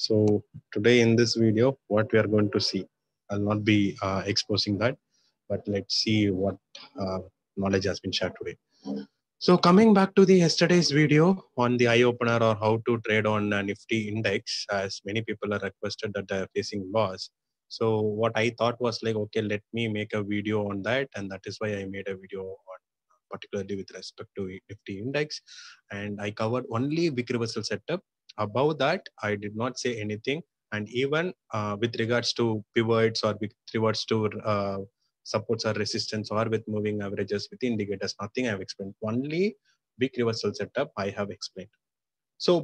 So today in this video, what we are going to see, I'll not be exposing that, but let's see what uh, knowledge has been shared today. So coming back to the yesterday's video on the eye opener or how to trade on a Nifty index, as many people are requested that they are facing loss. So what I thought was like, okay, let me make a video on that, and that is why I made a video on particularly with respect to Nifty index, and I covered only wick reversal setup. Above that, I did not say anything, and even with regards to pivots or with regards to supports or resistance or with moving averages with indicators, nothing I have explained. Only wick reversal setup I have explained. So,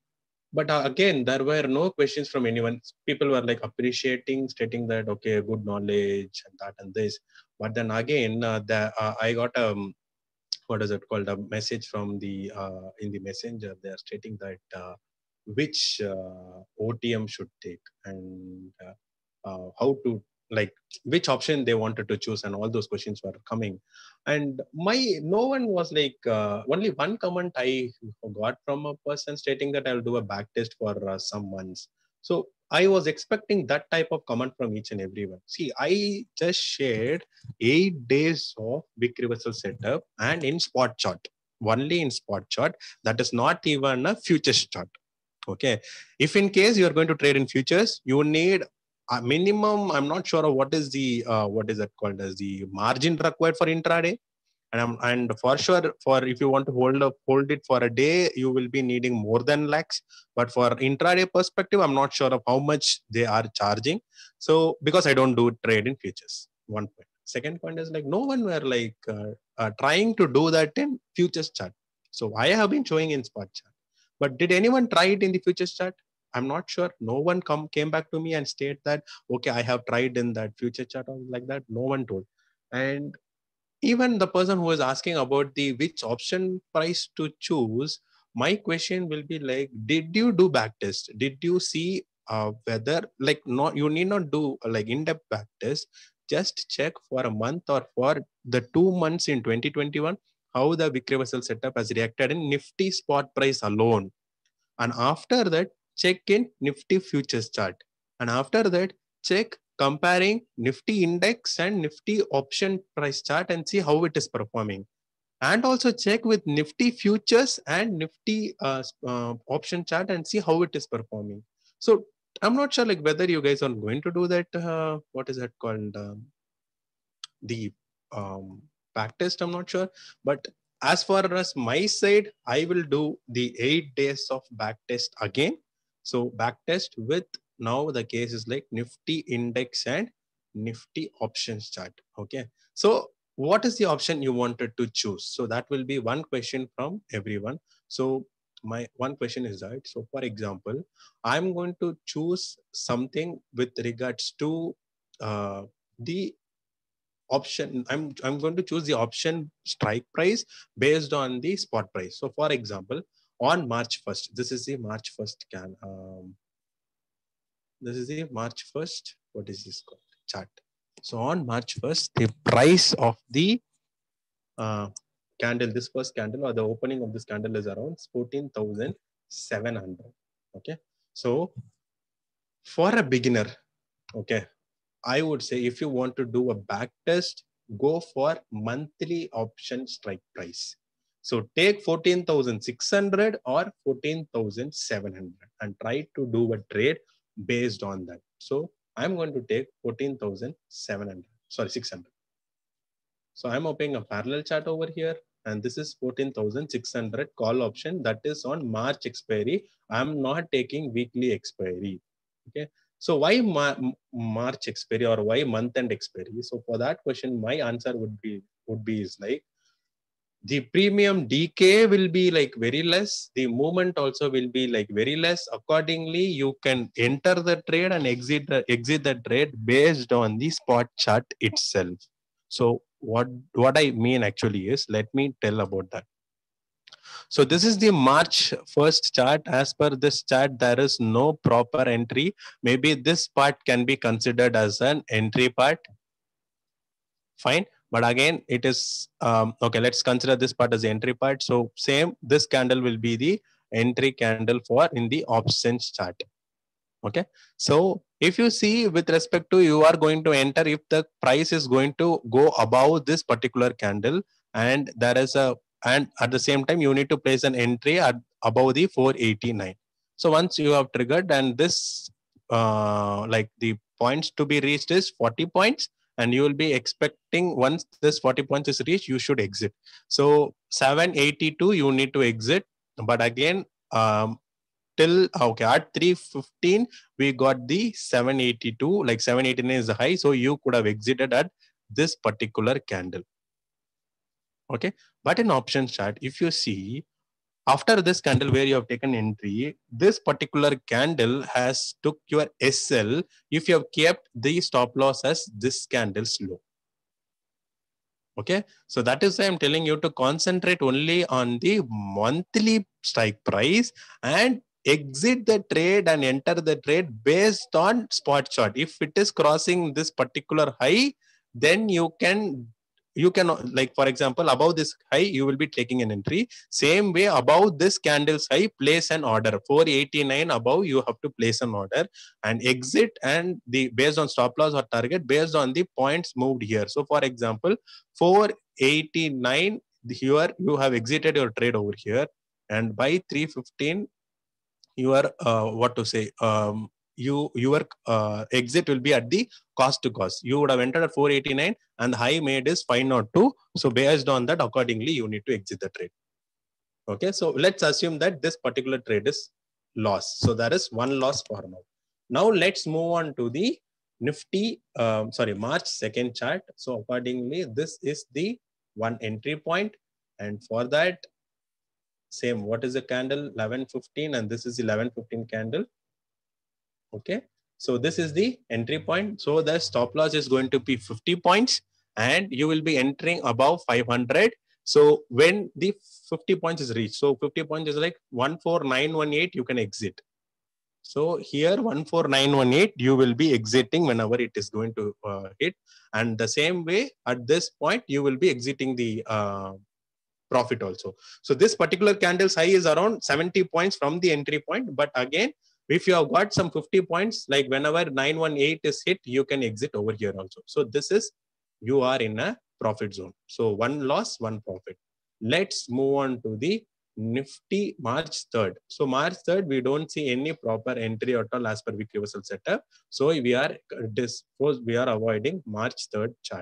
but again, there were no questions from anyone. People were like appreciating, stating that okay, good knowledge and that and this. But then again, I got what is it called, a message from the in the messenger. They are stating that which OTM should take, and how to, like, which option they wanted to choose, and all those questions were coming. And no one was like, only one comment I got from a person stating that I'll do a back test for some months. So I was expecting that type of comment from each and everyone. See, I just shared 8 days of big reversal setup and in spot chart, only in spot chart. That is not even a futures chart. Okay, if in case you are going to trade in futures, you need a minimum, I'm not sure of what is the what is that called as the margin required for intraday. And for sure, for if you want to hold it for a day, you will be needing more than lakhs. But for intraday perspective, I'm not sure of how much they are charging. So because I don't do trade in futures, one point. Second point is like no one were like trying to do that in futures chart. So I have been showing in spot chart, but did anyone try it in the futures chart? I'm not sure. No one came back to me and state that okay, I have tried in that future chart or like that. No one told. And even the person who was asking about the which option price to choose, my question will be like, did you do back test? Did you see whether, like, not, you need not do like in-depth back test, just check for a month or for the 2 months in 2021 how the wick reversal setup has reacted in Nifty spot price alone. And after that, check in Nifty futures chart. And after that, check comparing Nifty index and Nifty option price chart and see how it is performing. And also check with Nifty futures and Nifty option chart and see how it is performing. So I'm not sure like whether you guys are going to do that. What is that called? The back test. I'm not sure, but as far as my side, I will do the 8 days of back test again. So back test with, now the case is like Nifty index and Nifty options chart. Okay, so what is the option you wanted to choose? So that will be one question from everyone. So my one question is that, so for example, I'm going to choose something with regards to the option. I'm going to choose the option strike price based on the spot price. So for example, on March 1st, this is the March 1st this is the March 1st, what is this called, chart. So on March 1st, the price of the candle, this first candle or the opening of this candle is around 14,700. Okay, so for a beginner, okay, I would say if you want to do a back test, go for monthly option strike price. So take 14,600 or 14,700 and try to do a trade based on that. So I'm going to take 14,700, sorry, 600. So I'm opening a parallel chart over here, and this is 14,600 call option that is on March expiry. I'm not taking weekly expiry. Okay. So why March expiry or why month end expiry? So for that question, my answer would be is like the premium decay will be like very less. The movement also will be like very less. Accordingly, you can enter the trade and exit the trade based on the spot chart itself. So what I mean actually is, let me tell about that. So this is the March 1st chart. As per this chart, there is no proper entry. Maybe this part can be considered as an entry part. Fine. But again, it is, okay, let's consider this part as the entry part. So same, this candle will be the entry candle for in the options chart. Okay. So if you see with respect to, you are going to enter if the price is going to go above this particular candle, and there is a, and at the same time you need to place an entry at above the 489. So once you have triggered, and this like the points to be reached is 40 points, and you will be expecting once this 40 points is reached, you should exit. So 782 you need to exit, but again, till okay at 315 we got the 782, like 789 is the high, so you could have exited at this particular candle. Okay, but in option chart, if you see after this candle where you have taken entry, this particular candle has took your SL if you have kept the stop loss as this candle's low. Okay, so that is why I'm telling you to concentrate only on the monthly strike price and exit the trade and enter the trade based on spot chart. If it is crossing this particular high, then you can, like for example, above this high you will be taking an entry. Same way, above this candle's high, place an order 489 above, you have to place an order and exit, and the based on stop loss or target based on the points moved here. So for example, 489 here you have exited your trade over here, and by 315 your what to say, your exit will be at the cost to cost. You would have entered at 489 and the high made is 502. So based on that, accordingly you need to exit the trade. Okay, so let's assume that this particular trade is loss. So there is one loss for now. Now let's move on to the Nifty, March 2nd chart. So accordingly, this is the one entry point, and for that, same, what is the candle? 1115, and this is the 1115 candle. Okay, so this is the entry point. So the stop loss is going to be 50 points, and you will be entering above 500. So when the 50 points is reached, so 50 points is like 14918, you can exit. So here 14918, you will be exiting whenever it is going to hit. And the same way at this point, you will be exiting the profit also. So this particular candle's high is around 70 points from the entry point. But again, if you have got some 50 points, like whenever 918 is hit, you can exit over here also. So this is, you are in a profit zone. So one loss, one profit. Let's move on to the Nifty March 3rd. So March 3rd, we don't see any proper entry at all as per week reversal setup. So we are avoiding March 3rd chart.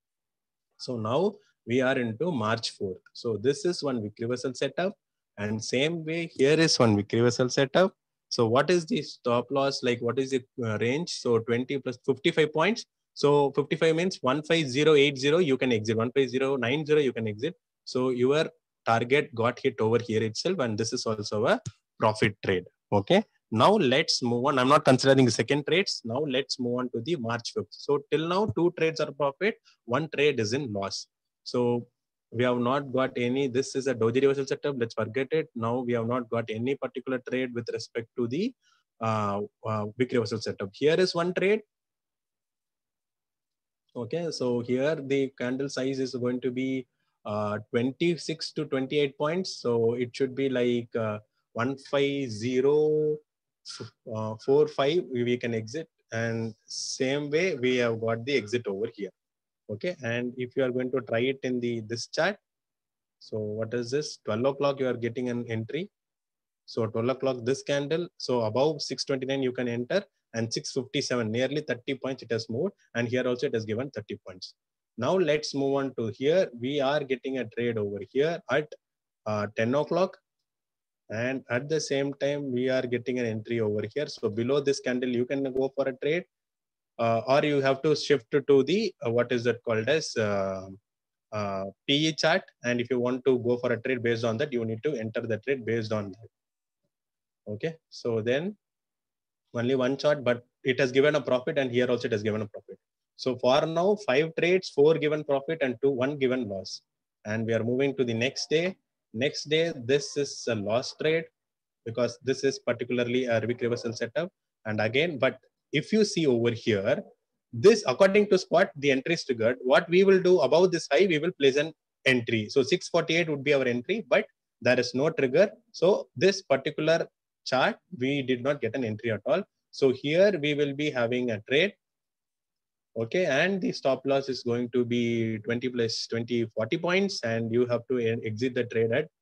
So now we are into March 4th. So this is one week reversal setup, and same way here is one week reversal setup. So what is the stop loss? Like what is the range? So 20 plus 55 points. So 55 means 15080, you can exit. 15090, you can exit. So your target got hit over here itself, and this is also a profit trade. Okay. Now let's move on. I'm not considering the second trades. Now let's move on to the March 5th. So till now, 2 trades are profit, 1 trade is in loss. So we have not got any, this is a doji reversal setup, let's forget it. Now we have not got any particular trade with respect to the big reversal setup. Here is one trade. Okay, so here the candle size is going to be 26 to 28 points. So it should be like 15045, we can exit. And same way we have got the exit over here. Okay, and if you are going to try it in this chart, so what is this? 12 o'clock you are getting an entry. So 12 o'clock this candle, so above 629 you can enter, and 657, nearly 30 points it has moved, and here also it has given 30 points. Now let's move on to here. We are getting a trade over here at 10 o'clock, and at the same time we are getting an entry over here. So below this candle you can go for a trade, or you have to shift to the what is that called as PE chart, and if you want to go for a trade based on that, you need to enter the trade based on that. Okay, so then only one chart, but it has given a profit, and here also it has given a profit. So for now, 5 trades, 4 given profit and 1 given loss. And we are moving to the next day. Next day, this is a loss trade because this is particularly a week reversal setup. And again, but if you see over here, this according to spot, the entry is triggered. What we will do above this high, we will place an entry. So 648 would be our entry, but there is no trigger. So this particular chart, we did not get an entry at all. So here we will be having a trade. Okay, and the stop loss is going to be 20 plus 20, 40 points, and you have to exit the trade at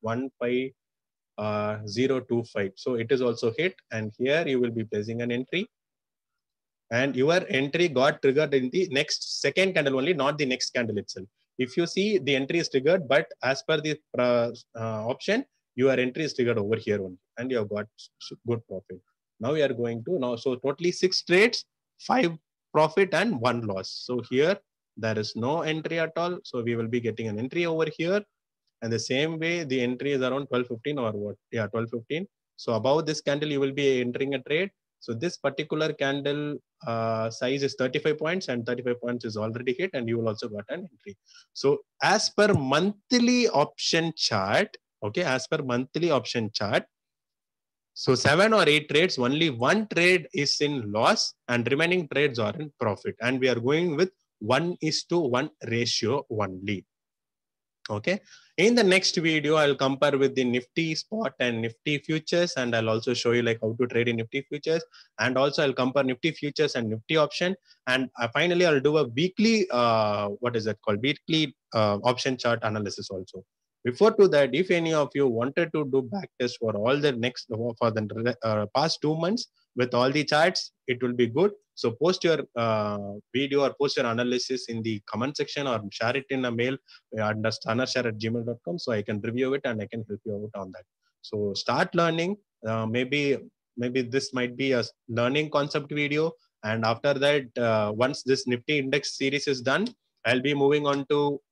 15025. So it is also hit, and here you will be placing an entry, and your entry got triggered in the next second candle only, not the next candle itself. If you see, the entry is triggered, but as per the option, your entry is triggered over here only, and you have got good profit. Now we are going to so totally 6 trades, 5 profit and 1 loss. So here there is no entry at all. So we will be getting an entry over here, and the same way the entry is around 12:15 or what? Yeah, 12:15. So above this candle, you will be entering a trade. So this particular candle size is 35 points, and 35 points is already hit, and you will also got an entry. So as per monthly option chart, okay, as per monthly option chart, so 7 or 8 trades, only 1 trade is in loss and remaining trades are in profit. And we are going with 1:1 ratio only. Okay. In the next video, I'll compare with the Nifty spot and Nifty futures, and I'll also show you like how to trade in Nifty futures, and also I'll compare Nifty futures and Nifty option, and finally I'll do a weekly what is that called, weekly option chart analysis also. Before to that, if any of you wanted to do back test for all the next for the past 2 months with all the charts, it will be good. So post your video or post your analysis in the comment section, or share it in a mail under stanarshare@gmail.com, so I can review it and I can help you out on that. So start learning. Maybe this might be a learning concept video, and after that, once this Nifty index series is done, I'll be moving on to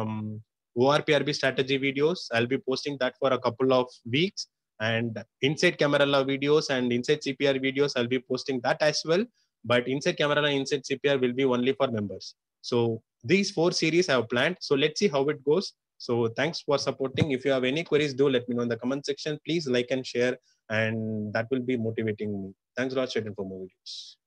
ORPRB strategy videos. I'll be posting that for a couple of weeks, and inside Camarilla videos and inside CPR videos, I'll be posting that as well. But inside Camarilla and inside CPR will be only for members. So these 4 series I have planned. So let's see how it goes. So thanks for supporting. If you have any queries, do let me know in the comment section. Please like and share, and that will be motivating me. Thanks a lot. Stay tuned for more videos.